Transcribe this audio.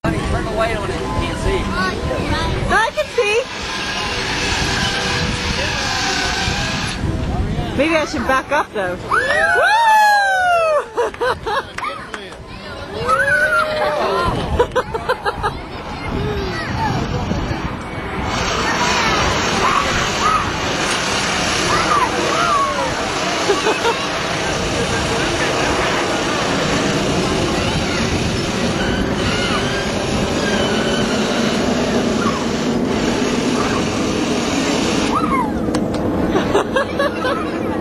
Turn away on it. You can't see. I can see. Maybe I should back up though. Woo!